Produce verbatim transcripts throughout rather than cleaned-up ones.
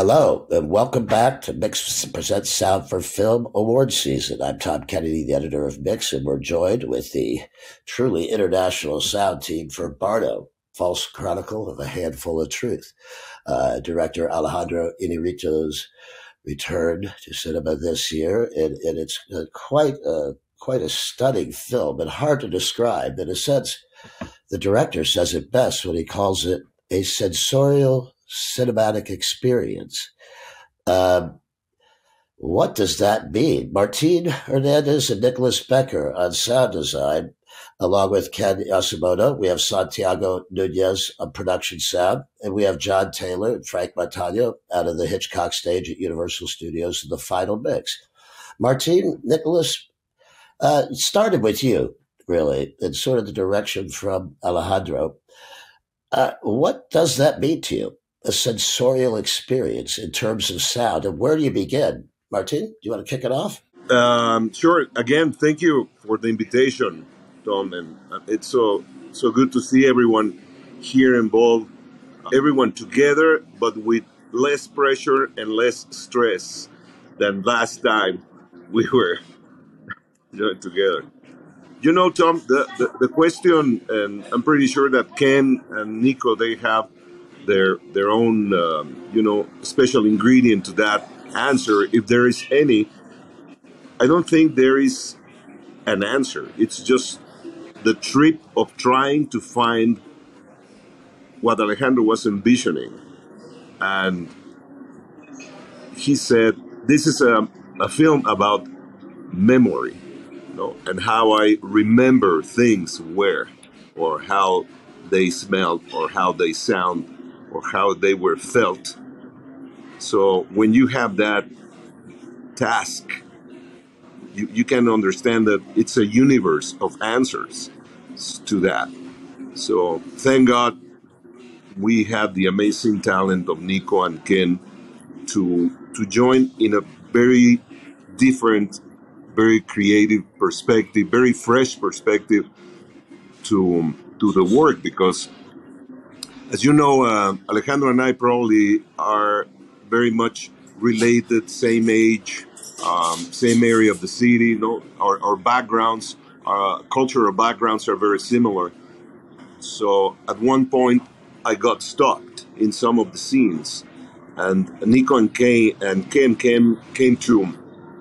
Hello, and welcome back to Mix Presents Sound for Film Award Season. I'm Tom Kennedy, the editor of Mix, and we're joined with the truly international sound team for Bardo, False Chronicle of a Handful of Truth. Uh, director Alejandro Iñárritu's return to cinema this year, and, and it's uh, quite a, quite a stunning film and hard to describe. In a sense, the director says it best when he calls it a sensorial cinematic experience. Um, what does that mean? Martín Hernández and Nicolas Becker on sound design, along with Ken Yasumoto. We have Santiago Núñez on production sound, and we have Jon Taylor and Frank Montaño out of the Hitchcock stage at Universal Studios in the final mix. Martín, Nicolas, uh, started with you, really, and sort of the direction from Alejandro. Uh, what does that mean to you? A sensorial experience in terms of sound, and where do you begin? Martín, do you want to kick it off? Um, sure. Again, thank you for the invitation, Tom, and it's so so good to see everyone here involved, everyone together, but with less pressure and less stress than last time we were joined together. You know, Tom, the, the, the question, and I'm pretty sure that Ken and Nico, they have their their own, um, you know, special ingredient to that answer, if there is any. I don't think there is an answer. It's just the trip of trying to find what Alejandro was envisioning. And he said, this is a, a film about memory, you know, and how I remember things where, or how they smelled, or how they sound, or how they were felt. So when you have that task, you, you can understand that it's a universe of answers to that. So thank God we had the amazing talent of Nico and Ken to to join in a very different, very creative perspective, very fresh perspective to to the work, because as you know, uh, Alejandro and I probably are very much related, same age, um, same area of the city. You know, our, our backgrounds, our cultural backgrounds are very similar. So at one point, I got stuck in some of the scenes, and Nico and Ken and Ken came came to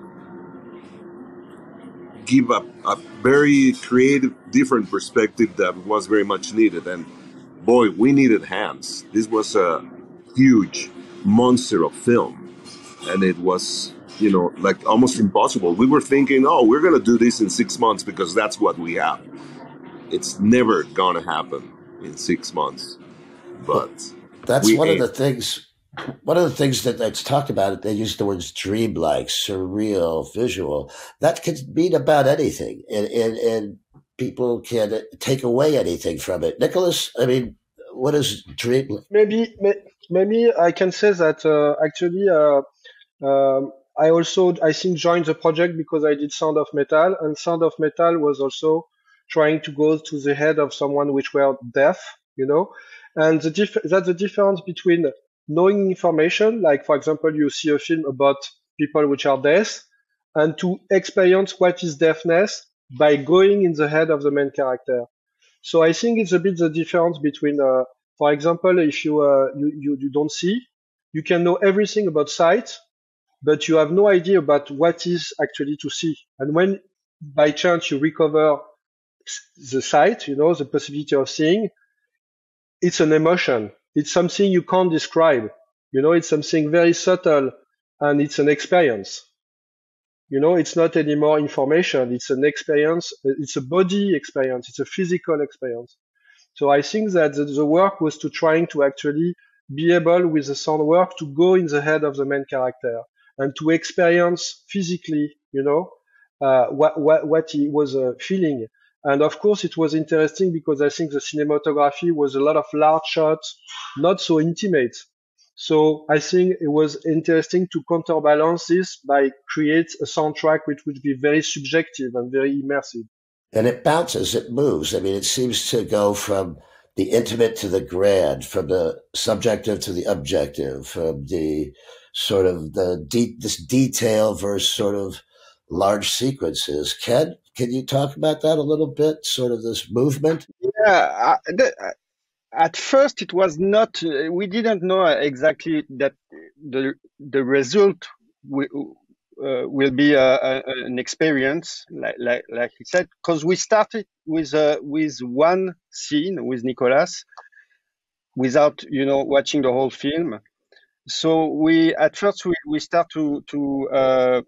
give a, a very creative, different perspective that was very much needed. And boy, we needed hands. This was a huge monster of film, and it was, you know, like almost impossible. We were thinking, oh, we're going to do this in six months because that's what we have. It's never going to happen in six months. But that's one of the things. One of the things that that's talked about, they use the words dreamlike, surreal, visual. That could mean about anything, and, and, and people can take away anything from it. Nicolas, I mean, what is dream? Maybe, maybe I can say that uh, actually, uh, um, I also, I think, joined the project because I did Sound of Metal, and Sound of Metal was also trying to go to the head of someone which were deaf, you know, and the diff- that's the difference between knowing information, like, for example, you see a film about people which are deaf, and to experience what is deafness by going in the head of the main character. So I think it's a bit the difference between, uh, for example, if you, uh, you, you, you don't see, you can know everything about sight, but you have no idea about what is actually to see. And when by chance you recover the sight, you know, the possibility of seeing, it's an emotion. It's something you can't describe. You know, it's something very subtle, and it's an experience. You know, it's not anymore information. It's an experience. It's a body experience. It's a physical experience. So I think that the, the work was to trying to actually be able with the sound work to go in the head of the main character and to experience physically, you know, uh, what, what, what he was uh, feeling. And of course, it was interesting because I think the cinematography was a lot of large shots, not so intimate. So I think it was interesting to counterbalance this by create a soundtrack which would be very subjective and very immersive. And it bounces, it moves. I mean, it seems to go from the intimate to the grand, from the subjective to the objective, from the sort of the de- this detail versus sort of large sequences. Ken, can you talk about that a little bit? Sort of this movement. Yeah, uh, the, at first it was not. Uh, we didn't know exactly that the the result will, uh, will be a, a, an experience, like like like he said, because we started with uh, with one scene with Nicolas, without you know watching the whole film. So we at first we, we start to to uh,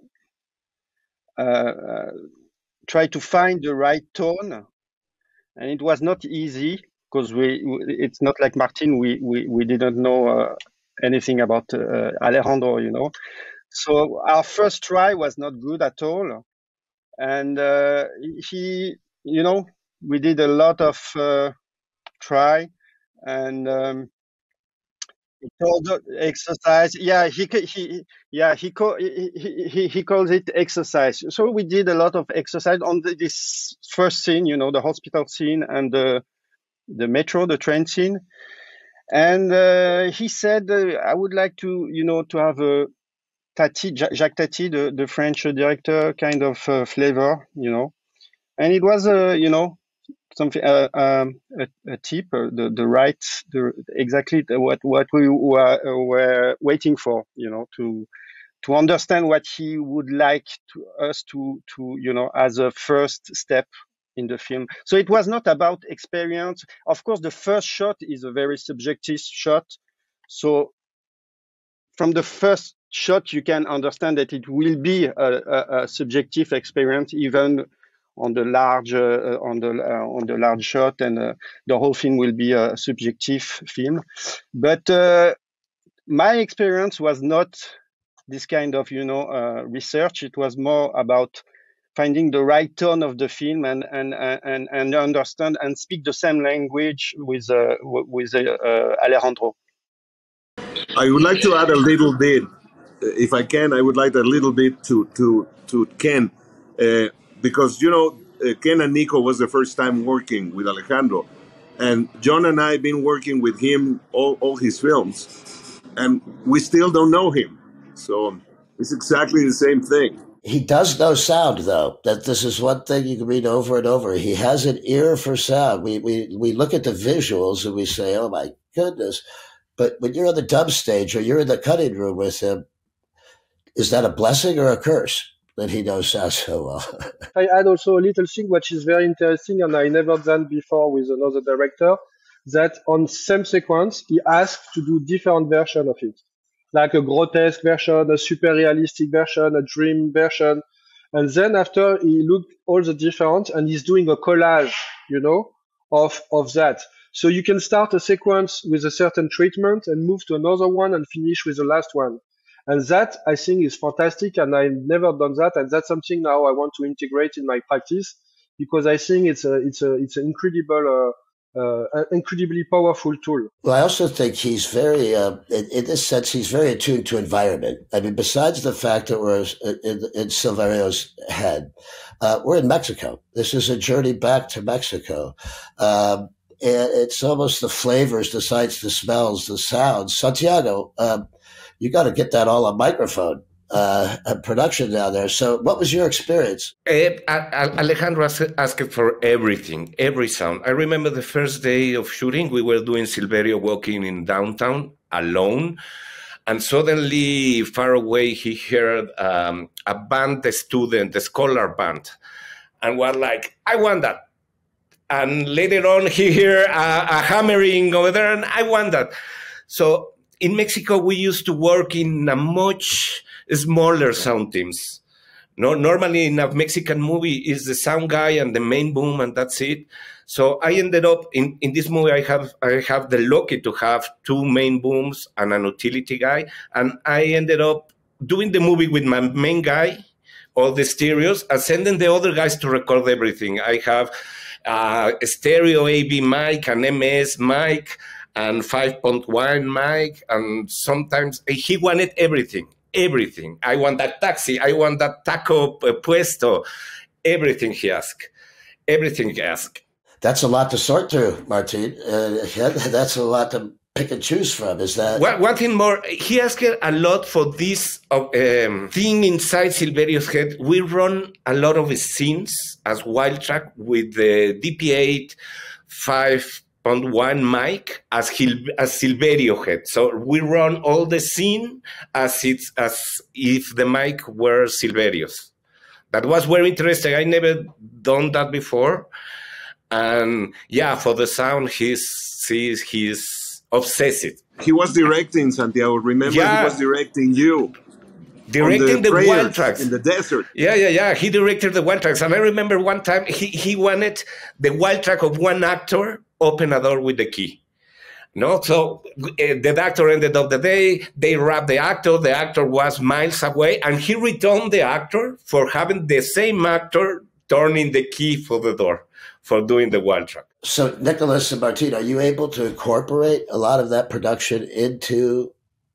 uh, try to find the right tone, and it was not easy because we it's not like Martin. We we, we didn't know uh, anything about uh, Alejandro, you know. So our first try was not good at all, and uh, he, you know, we did a lot of uh, try and. Um, He called it exercise. Yeah, he he yeah he call, he, he he calls it exercise. So we did a lot of exercise on the, this first scene, you know, the hospital scene and the the metro, the train scene. And uh, he said, uh, I would like to, you know, to have a Tati, Jacques Tati, the, the French director, kind of uh, flavor, you know. And it was, uh, you know, something uh, um, a, a tip, uh, the the right, the exactly what what we were, were waiting for, you know, to to understand what he would like to us to to you know as a first step in the film. So it was not about experience. Of course, the first shot is a very subjective shot. So from the first shot, you can understand that it will be a, a, a subjective experience, even on the large uh, on the uh, on the large shot, and uh, the whole film will be a subjective film. But uh, my experience was not this kind of you know uh, research. It was more about finding the right tone of the film and and and and understand and speak the same language with uh, with uh, uh, Alejandro. I would like to add a little bit, if I can. I would like a little bit to to to Ken, uh, because you know uh, Ken and Nico was the first time working with Alejandro, and John and I have been working with him all, all his films, and we still don't know him. So it's exactly the same thing. He does know sound, though. That this is one thing you can read over and over. He has an ear for sound. We we we look at the visuals and we say, "Oh my goodness!" But when you're on the dub stage or you're in the cutting room with him, is that a blessing or a curse that he knows sound so well? I add also a little thing which is very interesting, and I never done before with another director. That on same sequence, he asked to do different version of it, like a grotesque version, a super realistic version, a dream version, and then after he looked all the different, and he's doing a collage, you know, of of that. So you can start a sequence with a certain treatment and move to another one and finish with the last one. And that I think is fantastic, and I've never done that, and that's something now I want to integrate in my practice because I think it's a it's a it's an incredible, uh, uh, incredibly powerful tool. Well, I also think he's very, uh, in, in this sense, he's very attuned to environment. I mean, besides the fact that we're in, in Silverio's head, uh, we're in Mexico. This is a journey back to Mexico. Um, and it's almost the flavors, the sights, the smells, the sounds. Santiago, um, you got to get that all on microphone uh, and production down there. So what was your experience? Uh, Alejandro asked for everything, every sound. I remember the first day of shooting, we were doing Silverio walking in downtown alone. And suddenly, far away, he heard um, a band, a student, a scholar band. And was like, I want that. And later on, he heard a, a hammering over there, and I want that. So in Mexico, we used to work in a much smaller sound teams. No, normally in a Mexican movie is the sound guy and the main boom, and that's it. So I ended up in, in this movie. I have I have the lucky to have two main booms and an utility guy, and I ended up doing the movie with my main guy, all the stereos, and sending the other guys to record everything. I have uh, a stereo A B mic, an M S mic, and five point one mic, and sometimes he wanted everything, everything. I want that taxi, I want that taco puesto, everything he asked, everything he asked. That's a lot to sort through, Martin. Uh, that's a lot to pick and choose from. Is that one, one thing more? He asked a lot for this uh, um, thing inside Silverio's head. We run a lot of scenes as wild track with the D P eight five point one mic as Hil- as Silverio head. So we run all the scene as it's as if the mic were Silverio's. That was very interesting. I never done that before. And yeah, for the sound, he's he's, he's obsessed. He was directing, Santiago. Remember, yeah. he was directing you. Directing the, the wild tracks. In the desert. Yeah, yeah, yeah. He directed the wild tracks. And I remember one time he, he wanted the wild track of one actor open a door with the key. No, so uh, the actor ended up the day, they wrapped the actor, the actor was miles away, and he returned the actor for having the same actor turning the key for the door, for doing the wild track. So, Nicolas and Martin, are you able to incorporate a lot of that production into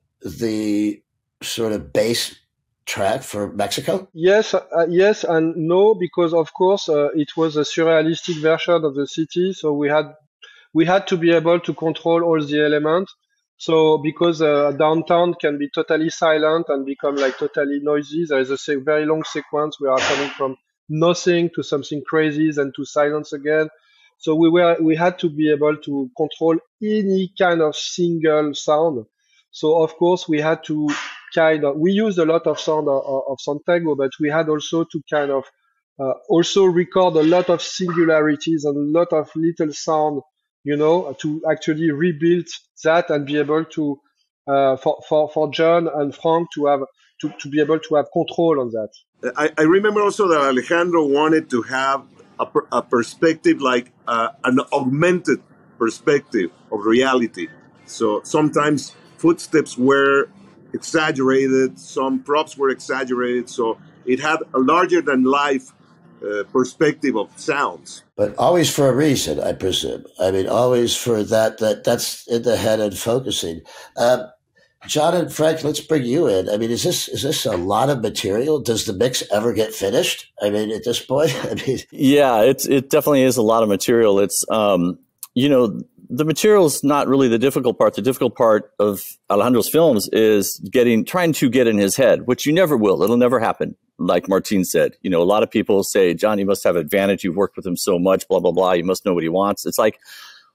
the sort of base track for Mexico? Yes, uh, yes and no, because of course uh, it was a surrealistic version of the city, so we had we had to be able to control all the elements. So because uh, downtown can be totally silent and become like totally noisy, there is a se- very long sequence where we are coming from nothing to something crazy and to silence again. So we were we had to be able to control any kind of single sound. So of course we had to kind of we used a lot of sound of, of Santiago, but we had also to kind of uh, also record a lot of singularities and a lot of little sound, you know, to actually rebuild that and be able to uh, for for for John and Frank to have to, to be able to have control on that. I, I remember also that Alejandro wanted to have a, per, a perspective like uh, an augmented perspective of reality. So sometimes footsteps were exaggerated, some props were exaggerated, so it had a larger than life uh, perspective of sounds. But always for a reason, I presume. I mean, always for that, that that's in the head and focusing. Um, John and Frank, let's bring you in. I mean, is this is this a lot of material? Does the mix ever get finished? I mean, at this point, I mean, yeah, it's it definitely is a lot of material. It's um, you know, the material is not really the difficult part. The difficult part of Alejandro's films is getting trying to get in his head, which you never will. It'll never happen. Like Martin said, you know, a lot of people say, John, you must have advantage. You've worked with him so much, blah blah blah. You must know what he wants. It's like,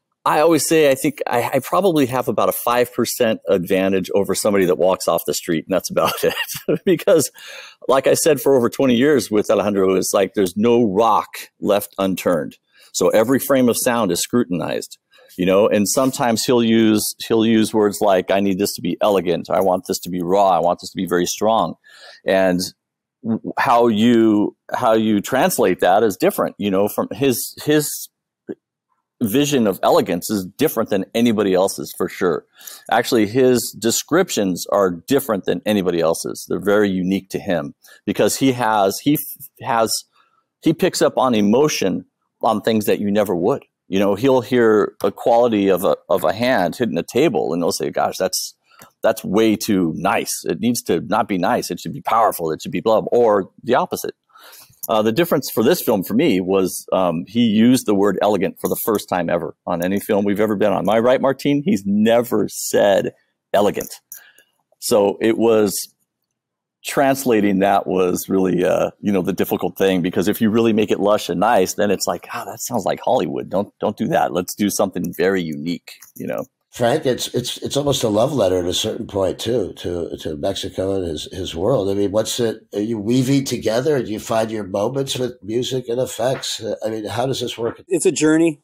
I always say, I think I, I probably have about a five percent advantage over somebody that walks off the street, and that's about it. Because, like I said, for over twenty years with Alejandro, it's like there's no rock left unturned. So every frame of sound is scrutinized, you know, and sometimes he'll use he'll use words like, I need this to be elegant. I want this to be raw. I want this to be very strong. And how you how you translate that is different, you know, from his his vision of elegance is different than anybody else's, for sure. Actually, his descriptions are different than anybody else's. They're very unique to him because he has he has he picks up on emotion on things that you never would. You know, he'll hear a quality of a of a hand hitting a table, and he'll say, "Gosh, that's that's way too nice. It needs to not be nice. It should be powerful. It should be blah." Or the opposite. Uh, the difference for this film for me was um, he used the word elegant for the first time ever on any film we've ever been on. Am I right, Martin? He's never said elegant. So it was translating that was really, uh, you know, the difficult thing, because if you really make it lush and nice, then it's like, ah, oh, that sounds like Hollywood. Don't don't do that. Let's do something very unique, you know. Frank, it's it's it's almost a love letter at a certain point too to to Mexico and his his world. I mean, what's it? Are you weaving together? Do you find your moments with music and effects? I mean, how does this work? It's a journey.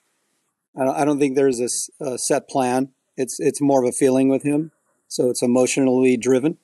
I don't, I don't think there's a, a set plan. It's it's more of a feeling with him. So it's emotionally driven.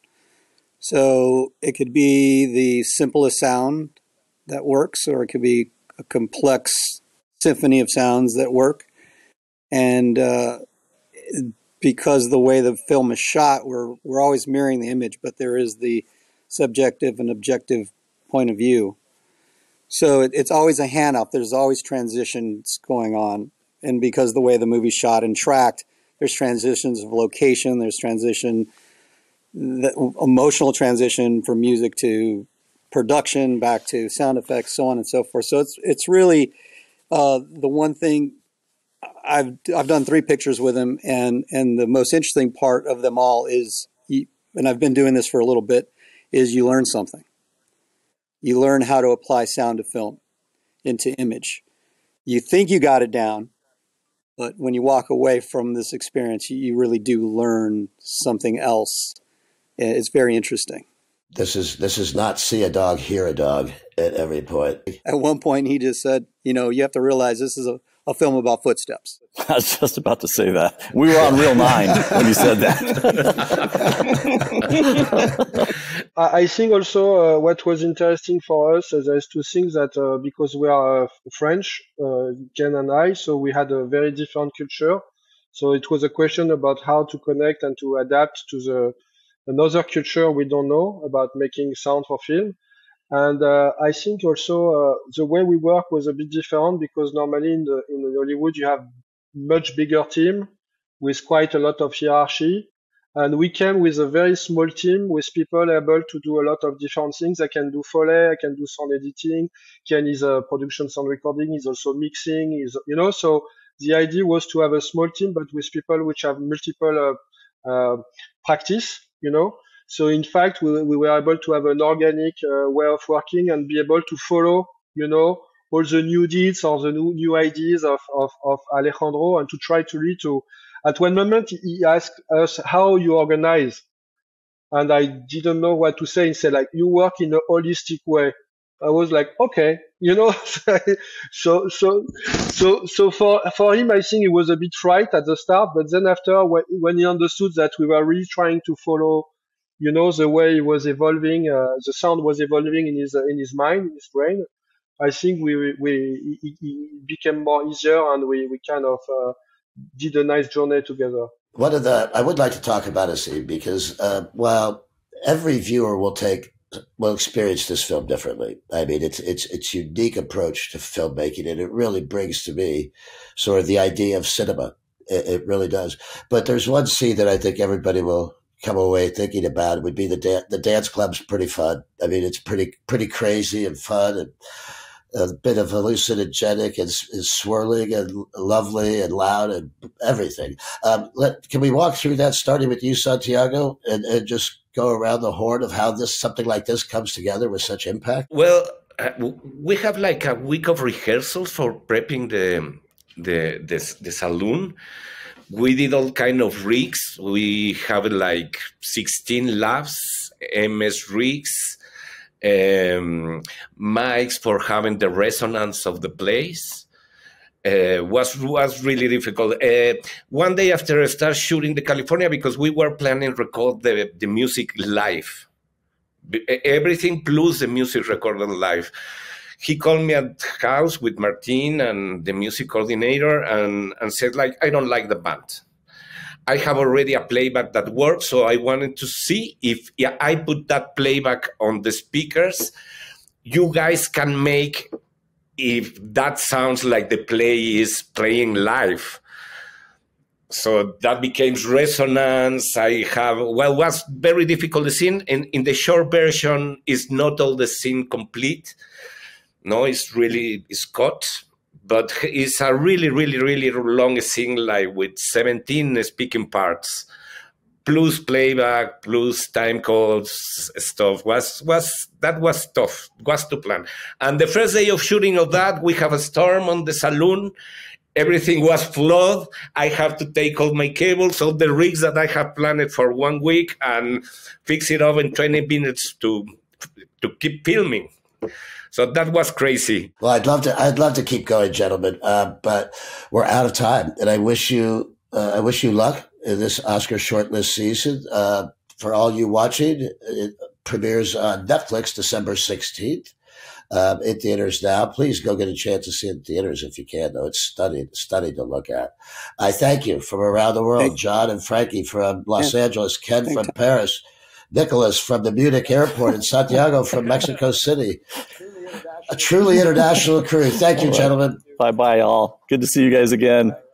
So it could be the simplest sound that works, or it could be a complex symphony of sounds that work. And uh, because the way the film is shot, we're we're always mirroring the image, but there is the subjective and objective point of view. So it, it's always a handoff. There's always transitions going on. And because the way the movie's shot and tracked, there's transitions of location, there's transition, the emotional transition from music to production, back to sound effects, so on and so forth. So it's it's really Uh, the one thing I've I've done three pictures with him, and and the most interesting part of them all is, you, and I've been doing this for a little bit, is you learn something. You learn how to apply sound to film into image. You think you got it down, but when you walk away from this experience, you, you really do learn something else. It's very interesting. This is this is not see a dog, hear a dog at every point. At one point, he just said, you know, you have to realize this is a, a film about footsteps. I was just about to say that. We were on Reel nine when you said that. I think also uh, what was interesting for us is there's two things that uh, because we are uh, French, uh, Jen and I, so we had a very different culture. So it was a question about how to connect and to adapt to the another culture we don't know about making sound for film. And uh, I think also uh, the way we work was a bit different because normally in the in Hollywood you have much bigger team with quite a lot of hierarchy. And we came with a very small team with people able to do a lot of different things. I can do Foley, I can do sound editing. Ken is a production sound recording, he's also mixing, he's, you know, so the idea was to have a small team, but with people which have multiple uh, uh, practice, you know. So in fact, we, we were able to have an organic uh, way of working and be able to follow, you know, all the new deeds or the new, new ideas of, of, of Alejandro and to try to lead to, at one moment, he asked us how you organize. And I didn't know what to say. He said, like, you work in a holistic way. I was like, okay, you know, so, so, so, so for, for him, I think it was a bit fright at the start, but then after, when, when he understood that we were really trying to follow, you know, the way he was evolving, uh, the sound was evolving in his, uh, in his mind, in his brain, I think we, we, it, it became more easier and we, we kind of, uh, did a nice journey together. One of the, I would like to talk about a scene because, uh, while every viewer will take, will experience this film differently. I mean, it's, it's, it's unique approach to filmmaking, and it really brings to me sort of the idea of cinema. It, it really does. But there's one scene that I think everybody will come away thinking about. It would be the da- the dance club's pretty fun. I mean, it's pretty, pretty crazy and fun and a bit of hallucinogenic and, and swirling and lovely and loud and everything. Um, let, can we walk through that, starting with you, Santiago, and, and just go around the horn of how this something like this comes together with such impact? Well, uh, we have like a week of rehearsals for prepping the the the, the saloon. We did all kind of rigs. We have like sixteen labs, M S rigs, um, mics for having the resonance of the place. Uh, was was really difficult. Uh, one day after I started shooting the California, because we were planning to record the, the music live, everything plus the music recorded live. He called me at the house with Martín and the music coordinator and, and said, like, I don't like the band. I have already a playback that works, so I wanted to see if yeah, I put that playback on the speakers, you guys can make if that sounds like the play is playing live. So that became resonance. I have, well, it was very difficult to sing. In, in the short version, is not all the scene complete. No, it's really, it's cut. But it's a really, really, really long scene, like with seventeen speaking parts, plus playback, plus time codes stuff. Was was that was tough. Was to plan. And the first day of shooting of that, we have a storm on the saloon. Everything was flood. I have to take all my cables, all the rigs that I have planned for one week, and fix it up in twenty minutes to to keep filming. So that was crazy. Well, I'd love to. I'd love to keep going, gentlemen, uh, but we're out of time. And I wish you. Uh, I wish you luck in this Oscar shortlist season. Uh, for all you watching, it premieres on Netflix December sixteenth. Um, in theaters now. Please go get a chance to see it in theaters if you can, though. It's stunning, stunning to look at. I thank you from around the world, thank John and Frankie from Los yeah. Angeles, Ken thank from you. Paris, Nicolas from the Munich airport, and Santiago from Mexico City. A truly international crew. Thank you, gentlemen. Bye-bye, all. Good to see you guys again.